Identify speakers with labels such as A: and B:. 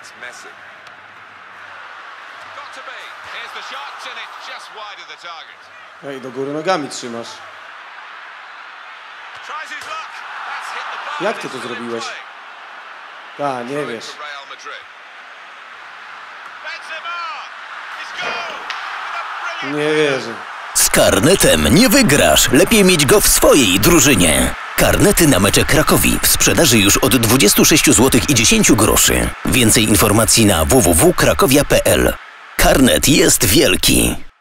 A: It's Messi.
B: Got to be. Here's the shot and it's just wide of the target.
C: Ej, do góry nogami trzymasz.
B: Tries his luck. That's hit the bar.
C: Jak ty to zrobiłeś? A, nie wiesz.
B: For Real Madrid. Benzema. He's goal. With a brilliant
C: Nie wierzę.
D: Z Karnetem nie wygrasz. Lepiej mieć go w swojej drużynie. Karnety na mecze Krakowi w sprzedaży już od 26 zł i 10 groszy. Więcej informacji na www.krakowia.pl. Karnet jest wielki.